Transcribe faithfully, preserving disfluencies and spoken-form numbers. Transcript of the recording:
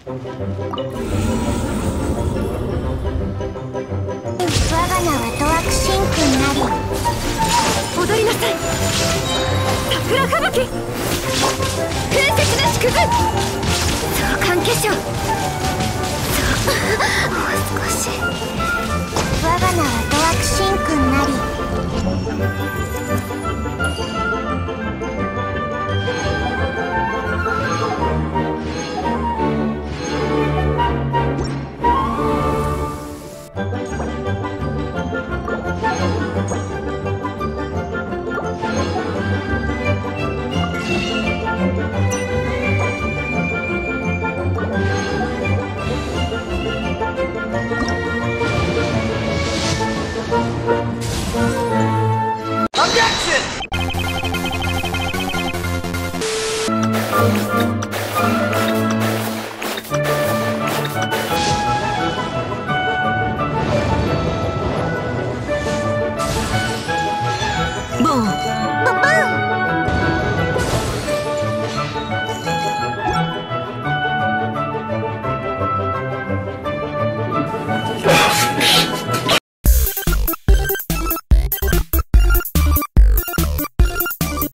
我が名はドアクシンクになり、踊りなさい。桜吹雪、風雪なし崩増刊化粧。もう少し。我が名はドアクシンクになり、 Objection!